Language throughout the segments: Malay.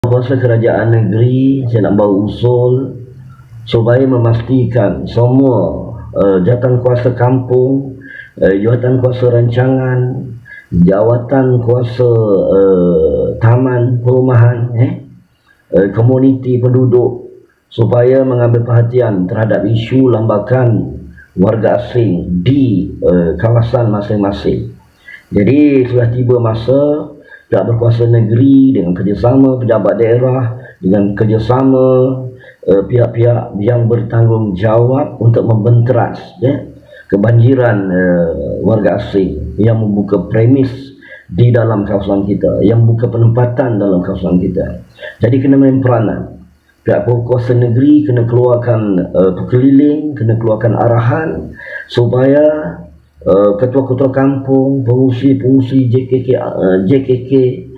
Kuasa kerajaan negeri, saya nak bawa usul supaya memastikan semua jawatan kuasa kampung, jawatan kuasa rancangan, jawatan kuasa taman perumahan, komuniti penduduk, supaya mengambil perhatian terhadap isu lambakan warga asing di kawasan masing-masing. Jadi sudah tiba masa pihak berkuasa negeri dengan kerjasama pejabat daerah, dengan kerjasama pihak-pihak yang bertanggungjawab untuk membenteras kebanjiran warga asing yang membuka premis di dalam kawasan kita, yang membuka penempatan dalam kawasan kita. Jadi kena main peranan. Pihak berkuasa negeri kena keluarkan pekeliling, kena keluarkan arahan supaya ketua-ketua kampung, pengurusi JKK,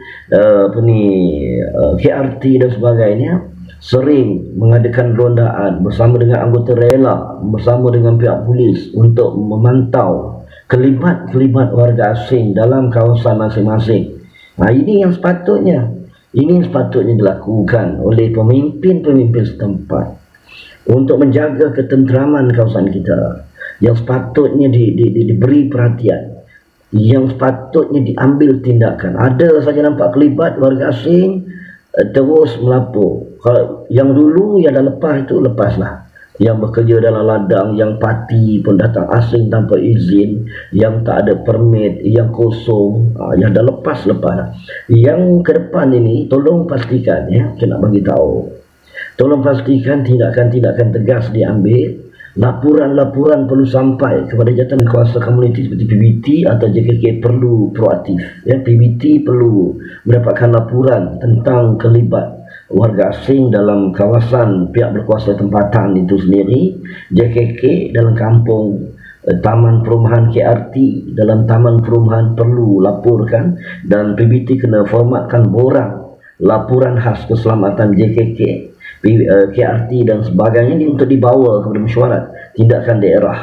KRT dan sebagainya sering mengadakan rondaan bersama dengan anggota rela, bersama dengan pihak polis untuk memantau kelibat warga asing dalam kawasan masing-masing. Ini yang sepatutnya dilakukan oleh pemimpin-pemimpin setempat untuk menjaga ketenteraman kawasan kita, yang sepatutnya diberi perhatian, yang sepatutnya diambil tindakan. Ada saja nampak kelibat warga asing, terus melapor. Kalau yang dulu yang dah lepas itu lepaslah. Yang bekerja dalam ladang, yang parti pun datang asing tanpa izin, yang tak ada permit, yang kosong, yang dah lepas. Yang ke depan ini tolong pastikan, saya nak bagi tahu. Tolong pastikan tindakan-tindakan tegas diambil. Laporan-laporan perlu sampai kepada jawatan kuasa komuniti seperti PBT atau JKK perlu proaktif. PBT perlu mendapatkan laporan tentang kelibat warga asing dalam kawasan pihak berkuasa tempatan itu sendiri. JKK dalam kampung, taman perumahan KRT dalam taman perumahan perlu laporkan, dan PBT kena formatkan borang laporan khas keselamatan JKK, KRT dan sebagainya ini untuk dibawa kepada mesyuarat tindakan daerah.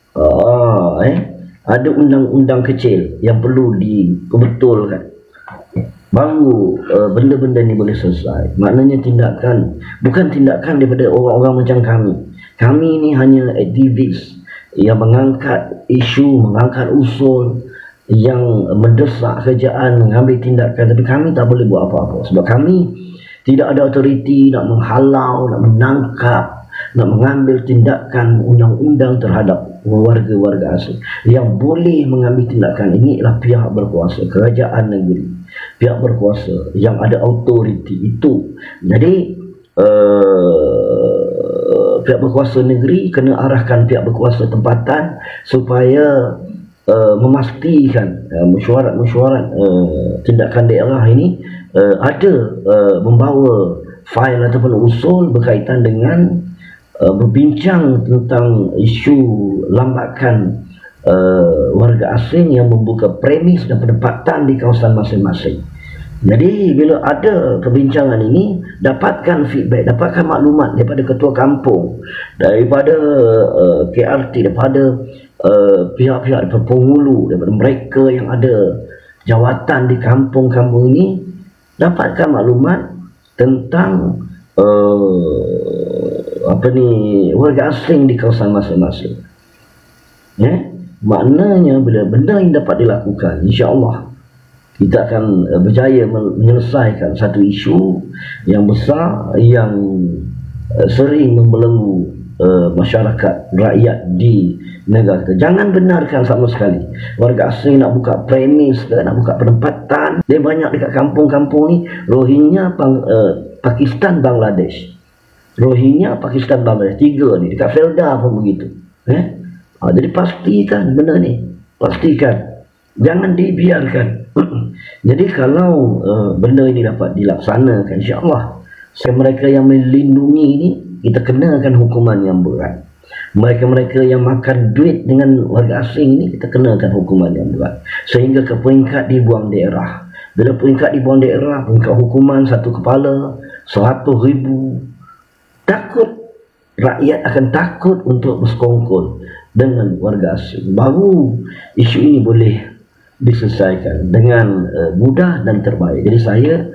Ada undang-undang kecil yang perlu dibetulkan, baru benda-benda ni boleh selesai. Maknanya tindakan, bukan tindakan daripada orang-orang macam kami. Kami ni hanya aktivis yang mengangkat isu, mengangkat usul yang mendesak kerajaan mengambil tindakan, tapi kami tak boleh buat apa-apa sebab kami tidak ada otoriti nak menghalau, nak menangkap, nak mengambil tindakan undang-undang terhadap warga-warga asing. Yang boleh mengambil tindakan ini adalah pihak berkuasa, kerajaan negeri, pihak berkuasa yang ada otoriti itu. Jadi pihak berkuasa negeri kena arahkan pihak berkuasa tempatan supaya memastikan mesyuarat tindakan daerah ini ada membawa fail ataupun usul berkaitan dengan berbincang tentang isu lambakan warga asing yang membuka premis dan penempatan di kawasan masing-masing. Jadi bila ada perbincangan ini, dapatkan feedback, dapatkan maklumat daripada ketua kampung, daripada KRT, daripada pihak-pihak daripada penghulu, daripada mereka yang ada jawatan di kampung-kampung ini, dapatkan maklumat tentang warga asing di kawasan masing-masing. Maknanya bila benda ini dapat dilakukan, insya-Allah kita akan berjaya menyelesaikan satu isu yang besar yang sering membelenggu masyarakat, rakyat di negara kita. Jangan benarkan sama sekali warga asing nak buka premis, nak buka penempatan. Dia banyak dekat kampung-kampung ni, Rohingya Pakistan Bangladesh. Rohingya Pakistan Bangladesh, 3 ni dekat Felda pun begitu. Jadi pastikan benda ni, pastikan, jangan dibiarkan. Jadi kalau benda ini dapat dilaksanakan, insya-Allah mereka yang melindungi ini kita kenakan hukuman yang berat. Mereka-mereka yang makan duit dengan warga asing ini kita kenakan hukuman yang berat, sehingga ke peringkat dibuang daerah. Bila peringkat dibuang daerah, peringkat hukuman satu kepala 100,000, takut rakyat akan takut untuk bersekongkol dengan warga asing. Baru isu ini boleh diselesaikan dengan mudah dan terbaik. Jadi saya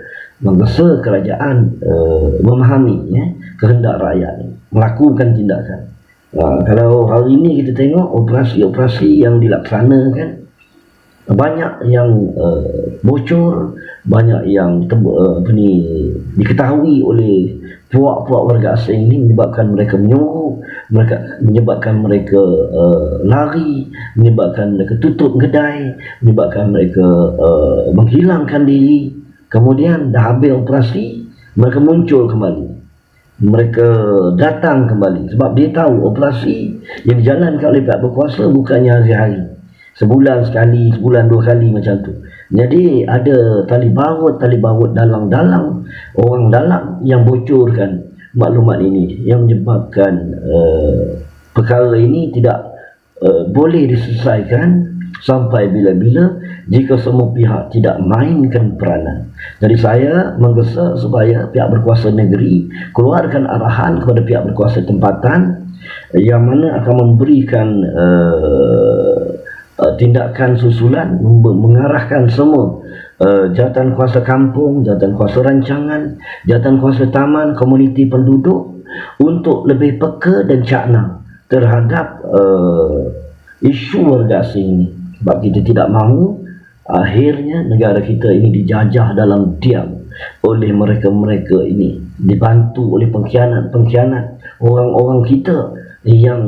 menggesa kerajaan memahami kehendak rakyat, melakukan tindakan. Kalau hari ini kita tengok operasi-operasi yang dilaksanakan, banyak yang bocor, banyak yang diketahui oleh puak-puak warga asing ini, menyebabkan mereka menyuruh, menyebabkan mereka lari, menyebabkan mereka tutup kedai, menyebabkan mereka menghilangkan diri. Kemudian dah habis operasi, mereka muncul kembali, mereka datang kembali, sebab dia tahu operasi yang dijalankan oleh pihak berkuasa bukannya hari-hari, sebulan sekali, sebulan 2 kali macam tu. Jadi ada tali baut dalang orang dalam yang bocorkan maklumat ini, yang menyebabkan perkara ini tidak boleh diselesaikan sampai bila-bila jika semua pihak tidak mainkan peranan. Jadi saya menggesa supaya pihak berkuasa negeri keluarkan arahan kepada pihak berkuasa tempatan yang mana akan memberikan tindakan susulan, mengarahkan semua jawatan kuasa kampung, jawatan kuasa rancangan, jawatan kuasa taman, komuniti penduduk untuk lebih peka dan cakna terhadap isu warga asing ini. Sebab kita tidak mahu akhirnya negara kita ini dijajah dalam diam oleh mereka-mereka ini, dibantu oleh pengkhianat orang-orang kita yang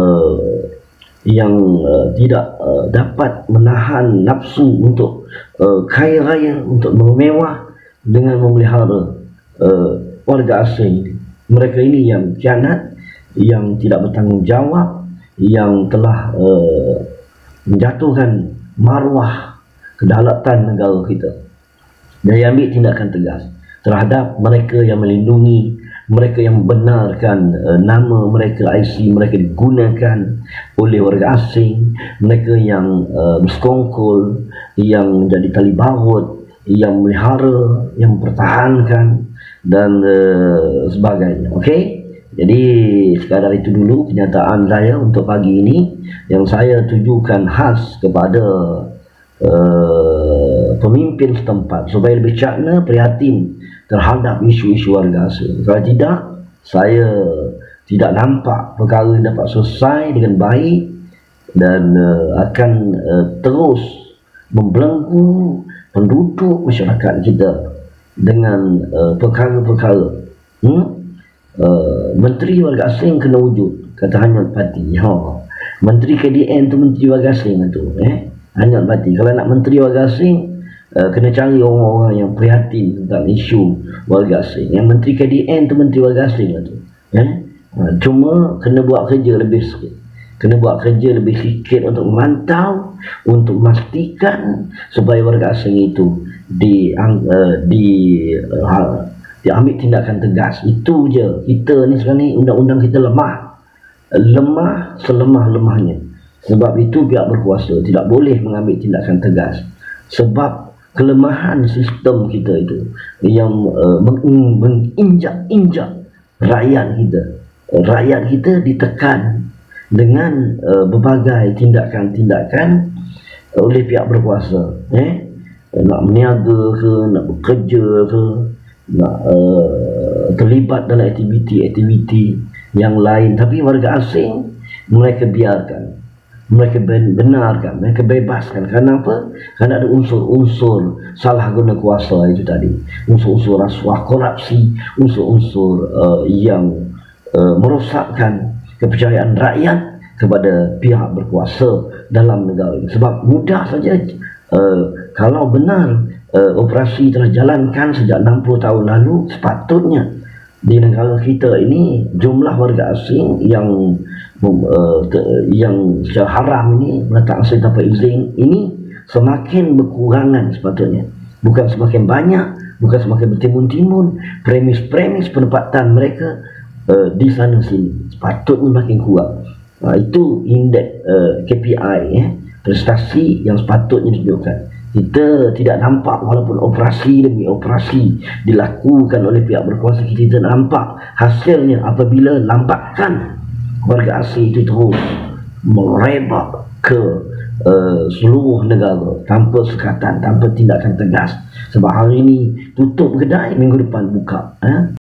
tidak dapat menahan nafsu untuk kaya raya, untuk bermewah dengan memelihara warga asing. Mereka ini yang khianat, yang tidak bertanggungjawab, yang telah menjatuhkan maruah kedaulatan negara kita. Dan ambil tindakan tegas terhadap mereka yang melindungi, mereka yang membenarkan nama mereka, IC mereka digunakan oleh warga asing, mereka yang bersekongkol, yang menjadi tali baut, yang melihara, yang mempertahankan dan sebagainya. Okey, jadi sekadar itu dulu kenyataan saya untuk pagi ini, yang saya tujukan khas kepada pemimpin setempat supaya lebih cakna, prihatin terhadap isu-isu warga asing. Kalau tidak, saya tidak nampak perkara ini dapat selesai dengan baik dan akan terus membelenggu penduduk masyarakat kita dengan perkara-perkara. Menteri warga asing kena wujud, kata Hanyut Pati. Menteri KDN tu menteri warga asing tu, Hanyut Pati. Kalau nak menteri warga asing, kena cari orang-orang yang prihatin tentang isu warga asing. Yang menteri KDN tu menteri warga asing tu, cuma kena buat kerja lebih sikit, kena buat kerja lebih sikit untuk memantau, untuk memastikan supaya warga asing itu diambil tindakan tegas. Itu je. Kita ni sekarang ni undang-undang kita lemah selemah-lemahnya. Sebab itu pihak berkuasa tidak boleh mengambil tindakan tegas, sebab kelemahan sistem kita itu yang menginjak-injak rakyat kita. Rakyat kita ditekan dengan berbagai tindakan-tindakan oleh pihak berkuasa. Nak meniaga ke, nak bekerja ke, nak terlibat dalam aktiviti-aktiviti yang lain. Tapi warga asing mereka biarkan, mereka benarkan, mereka bebaskan. Kenapa? Kerana ada unsur-unsur salah guna kuasa itu tadi, unsur-unsur rasuah, korupsi, unsur-unsur yang merosakkan kepercayaan rakyat kepada pihak berkuasa dalam negara ini. Sebab mudah saja, kalau benar operasi telah jalankan sejak 60 tahun lalu, sepatutnya di negara kita ini jumlah warga asing yang secara haram ini meletak asing tanpa izin ini semakin berkurangan sepatutnya, bukan semakin banyak, bukan semakin bertimbun-timbun. Premis-premis penempatan mereka di sana sini sepatutnya makin kurang. Itu indeks KPI, prestasi yang sepatutnya ditunjukkan. Kita tidak nampak, walaupun operasi demi operasi dilakukan oleh pihak berkuasa, kita tidak nampak hasilnya apabila lambatkan warga asing itu terus merebak ke seluruh negara tanpa sekatan, tanpa tindakan tegas. Sebab hari ini tutup kedai, minggu depan buka.